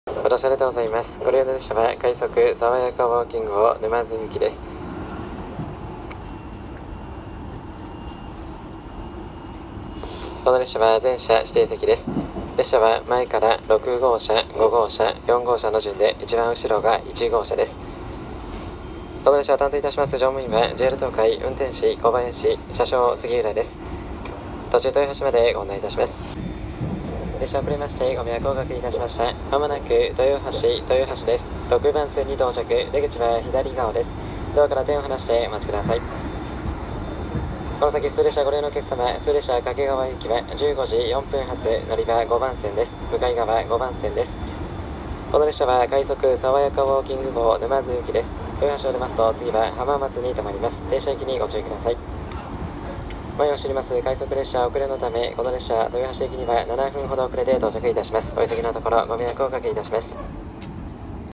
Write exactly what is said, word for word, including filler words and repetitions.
ご乗車ありがとうございます。ご利用の列車は快速爽やかウォーキングを沼津行きです。この列車は全車指定席です。列車は前からろく号車、ご号車、よん号車の順で一番後ろがいち号車です。この列車を担当いたします乗務員は ジェイアール 東海運転士小林、車掌杉浦です。途中豊橋までご案内いたします。列車遅れましてご迷惑をおかけいたしました。まもなく豊橋、豊橋です。ろくばん線に到着、出口は左側です。ドアから手を離してお待ちください。この先普通列車ご利用のお客様、普通列車掛川行きはじゅうごじよんぷん発、乗り場ごばん線です。向かい側ごばん線です。この列車は快速爽やかウォーキング号沼津行きです。豊橋を出ますと次は浜松に停まります。停車駅にご注意ください。前を知ります快速列車遅れのため、この列車豊橋駅にはななふんほど遅れて到着いたします。お急ぎのところご迷惑をおかけいたします。